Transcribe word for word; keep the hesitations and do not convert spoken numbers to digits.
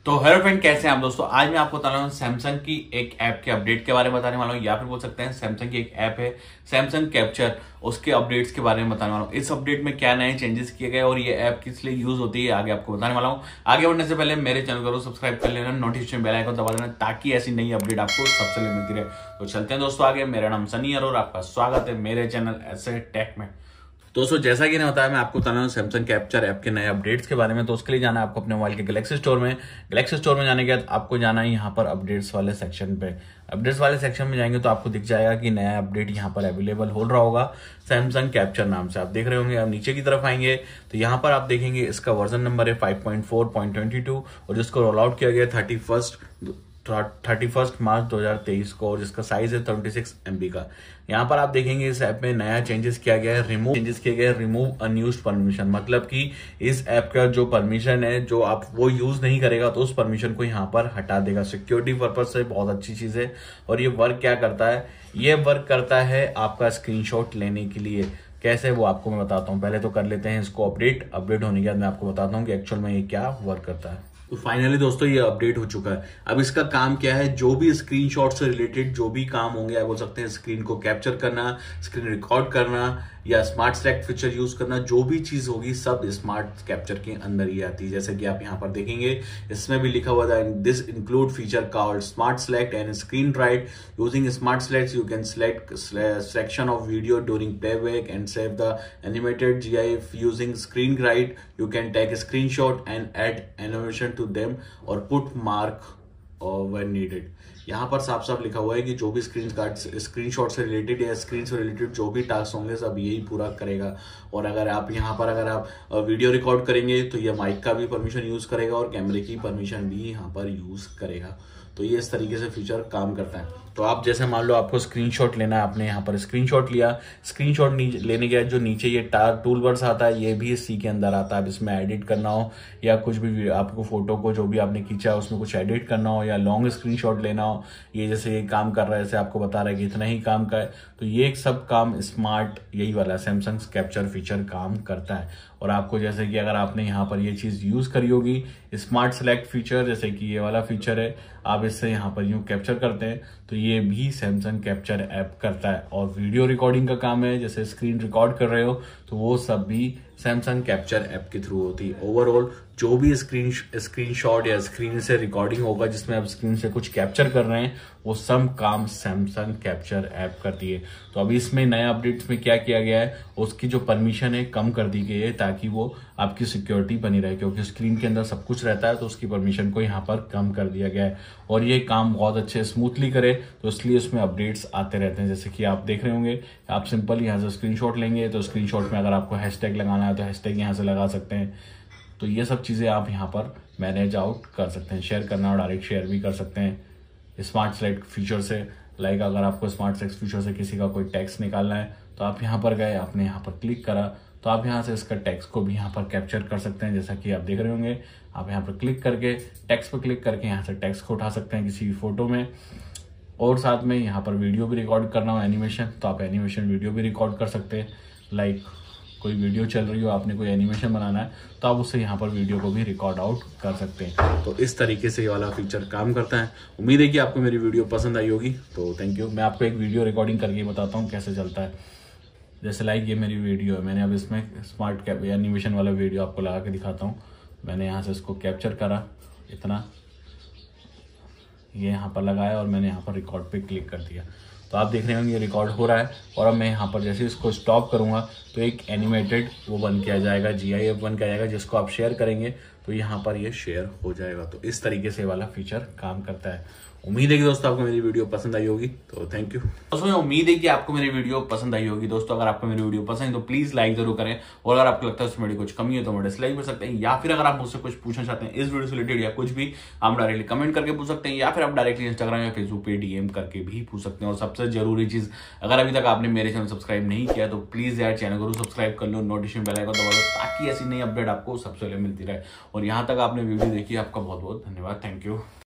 तो hello friend, कैसे हैं आप दोस्तों। आज मैं आपको बता रहा हूँ सैमसंग की एक ऐप के अपडेट के बारे में बताने वाला हूँ, या फिर बोल सकते हैं सैमसंग की एक ऐप है सैमसंग कैप्चर, उसके अपडेट्स के बारे में बताने वाला हूँ। इस अपडेट में क्या नए चेंजेस किए गए और ये ऐप किस लिए यूज होती है आगे आपको बताने वाला हूँ। आगे बढ़ने से पहले मेरे चैनल को सब्सक्राइब कर लेना, नोटिफिकेशन बेल आइकन दबा देना ताकि ऐसी नई अपडेट आपको सबसे पहले मिलती रहे। तो चलते हैं दोस्तों आगे। मेरा नाम सनी है और आपका स्वागत है मेरे चैनल ऐसे टेक में। दोस्तों जैसा कि मैंने बताया, मैं आपको बताना हूँ सैमसंग कैप्चर ऐप के नए अपडेट्स के बारे में। तो उसके लिए जाना है आपको अपने मोबाइल के गैलेक्सी स्टोर में। गैलेक्सी स्टोर में जाने के बाद आपको जाना है यहाँ पर अपडेट्स वाले सेक्शन पे। अपडेट्स वाले सेक्शन में जाएंगे तो आपको दिख जाएगा कि नया अपडेट यहाँ पर अवेलेबल हो रहा होगा सैमसंग कैप्चर नाम से, आप देख रहे होंगे। अब नीचे की तरफ आएंगे तो यहाँ पर आप देखेंगे इसका वर्जन नंबर है five point four point twenty two और जिसको रोल आउट किया गया thirty first thirty first March दो हजार तेईस को, और जिसका साइज है थर्टी सिक्स एमबी का। यहाँ पर आप देखेंगे इस ऐप में नया चेंजेस किया गया है, रिमूव चेंजेस किए गए रिमूव अनयूज्ड परमिशन। मतलब कि इस ऐप का जो परमिशन है जो आप वो यूज नहीं करेगा तो उस परमिशन को यहाँ पर हटा देगा। सिक्योरिटी पर्पज से बहुत अच्छी चीज है। और ये वर्क क्या करता है, ये वर्क करता है आपका स्क्रीनशॉट लेने के लिए। कैसे वो आपको मैं बताता हूँ। पहले तो कर लेते हैं इसको अपडेट। अपडेट होने के बाद मैं आपको बताता हूँ कि एक्चुअल में ये क्या वर्क करता है। तो फाइनली दोस्तों ये अपडेट हो चुका है। अब इसका काम क्या है, जो भी स्क्रीनशॉट से रिलेटेड जो भी काम होंगे, आप बोल सकते हैं स्क्रीन को कैप्चर करना, स्क्रीन रिकॉर्ड करना या स्मार्ट सेलेक्ट फीचर यूज करना, जो भी चीज होगी सब स्मार्ट कैप्चर के अंदर ही आती है। जैसे कि आप यहाँ पर देखेंगे इसमें भी लिखा हुआ था, this include feature called smart select and screen write. Using smart select you can select section of video during playback and save the animated GIF. Using screen write you can take screenshot and add animation to them और put mark when needed. यहाँ पर साफ साफ लिखा हुआ है कि जो भी स्क्रीन कार्ड स्क्रीनशॉट से रिलेटेड या स्क्रीन से रिलेटेड जो भी टास्क होंगे सब यही पूरा करेगा। और अगर आप यहाँ पर अगर आप वीडियो रिकॉर्ड करेंगे तो ये माइक का भी परमिशन यूज करेगा और कैमरे की परमिशन भी यहाँ पर यूज करेगा। तो ये इस तरीके से फीचर काम करता है। तो आप जैसे मान लो आपको स्क्रीनशॉट लेना है, आपने यहाँ पर स्क्रीनशॉट लिया, स्क्रीनशॉट लेने के बाद जो नीचे ये टूल बार्स आता है ये भी इसी के अंदर आता है। अब इसमें एडिट करना हो या कुछ भी आपको फोटो को जो भी आपने खींचा उसमें कुछ एडिट करना हो या लॉन्ग स्क्रीनशॉट लेना हो, ये जैसे ये काम कर रहा है, जैसे आपको बता रहा है कि इतना ही काम का है, तो ये सब काम स्मार्ट यही वाला सैमसंग कैप्चर फीचर काम करता है। और आपको जैसे कि अगर आपने यहाँ पर ये चीज यूज करी होगी स्मार्ट सेलेक्ट फीचर, जैसे कि ये वाला फीचर है, आप इससे यहाँ पर यूं कैप्चर करते हैं तो ये भी सैमसंग कैप्चर ऐप करता है। और वीडियो रिकॉर्डिंग का काम है, जैसे स्क्रीन रिकॉर्ड कर रहे हो तो वो सब भी सैमसंग कैप्चर ऐप के थ्रू होती है। ओवरऑल जो भी स्क्रीन स्क्रीनशॉट या स्क्रीन से रिकॉर्डिंग होगा जिसमें आप स्क्रीन से कुछ कैप्चर कर रहे हैं वो सब काम सैमसंग कैप्चर ऐप करती है। तो अभी इसमें नया अपडेट्स में क्या किया गया है, उसकी जो परमिशन है कम कर दी गई है ताकि वो आपकी सिक्योरिटी बनी रहे, क्योंकि स्क्रीन के अंदर सब कुछ रहता है तो उसकी परमिशन को यहाँ पर कम कर दिया गया है। और ये काम बहुत अच्छे स्मूथली करे तो इसलिए उसमें अपडेट्स आते रहते हैं। जैसे कि आप देख रहे होंगे, आप सिंपल यहाँ से स्क्रीनशॉट लेंगे तो स्क्रीनशॉट में अगर आपको हैशटैग लगाना है तो हैशटैग यहाँ से लगा सकते हैं। तो ये सब चीजें आप यहाँ पर मैनेज आउट कर सकते हैं। शेयर करना और डायरेक्ट शेयर भी कर सकते हैं स्मार्ट सेलेक्ट फीचर से। लाइक अगर आपको स्मार्ट सेलेक्ट फीचर से किसी का कोई टैक्स निकालना है तो आप यहाँ पर गए, आपने यहाँ पर क्लिक करा तो आप यहाँ से इसका टैक्स को भी यहाँ पर कैप्चर कर सकते हैं। जैसा कि आप देख रहे होंगे, आप यहाँ पर क्लिक करके टैक्स पर क्लिक करके यहाँ से टैक्स को उठा सकते हैं किसी भी फोटो में। और साथ में यहाँ पर वीडियो भी रिकॉर्ड करना हो एनिमेशन, तो आप एनिमेशन वीडियो भी रिकॉर्ड कर सकते हैं। लाइक कोई वीडियो चल रही हो, आपने कोई एनिमेशन बनाना है तो आप उससे यहाँ पर वीडियो को भी रिकॉर्ड आउट कर सकते हैं। तो इस तरीके से ये वाला फीचर काम करता है। उम्मीद है कि आपको मेरी वीडियो पसंद आई होगी। तो थैंक यू। मैं आपको एक वीडियो रिकॉर्डिंग करके बताता हूँ कैसे चलता है। जैसे लाइक ये मेरी वीडियो है, मैंने अब इसमें स्मार्ट कैप एनिमेशन वाला वीडियो आपको लगा के दिखाता हूँ। मैंने यहाँ से इसको कैप्चर करा, इतना ये यहाँ पर लगाया और मैंने यहाँ पर रिकॉर्ड पे क्लिक कर दिया तो आप देख रहे होंगे ये रिकॉर्ड हो रहा है। और अब मैं यहाँ पर जैसे इसको स्टॉप करूँगा तो एक एनिमेटेड वो बन के आ जाएगा, जीआईएफ बन के आ जाएगा, जिसको आप शेयर करेंगे तो यहाँ पर ये शेयर हो जाएगा। तो इस तरीके से वाला फीचर काम करता है। उम्मीद है कि दोस्तों आपको मेरी वीडियो पसंद आई होगी। तो थैंक यू दोस्तों। उम्मीद है कि आपको मेरी वीडियो पसंद आई होगी। दोस्तों अगर आपको मेरी वीडियो पसंद है तो प्लीज लाइक जरूर करें, और अगर आपको लगता है उसमें कुछ कमी है तो मैं डिसलाइक कर सकते हैं, या फिर अगर आप मुझसे कुछ पूछना चाहते हैं इस वीडियो से रिलेटेड या कुछ भी, आप डायरेक्टली कमेंट करके पूछ सकते हैं, या फिर आप डायरेक्टली इंस्टाग्राम या फेसबुक पे डीएम करके भी पूछ सकते हैं। और सबसे जरूरी चीज, अगर अभी तक आपने मेरे चैनल सब्सक्राइब नहीं किया तो प्लीज यार चैनल को सब्सक्राइब कर लो, नोटिफिकेशन बेल आइकन दबा दो ताकि ऐसी नई अपडेट आपको सबसे पहले मिलती रहे। और यहाँ तक आपने वीडियो देखी, आपका बहुत बहुत धन्यवाद। Thank you.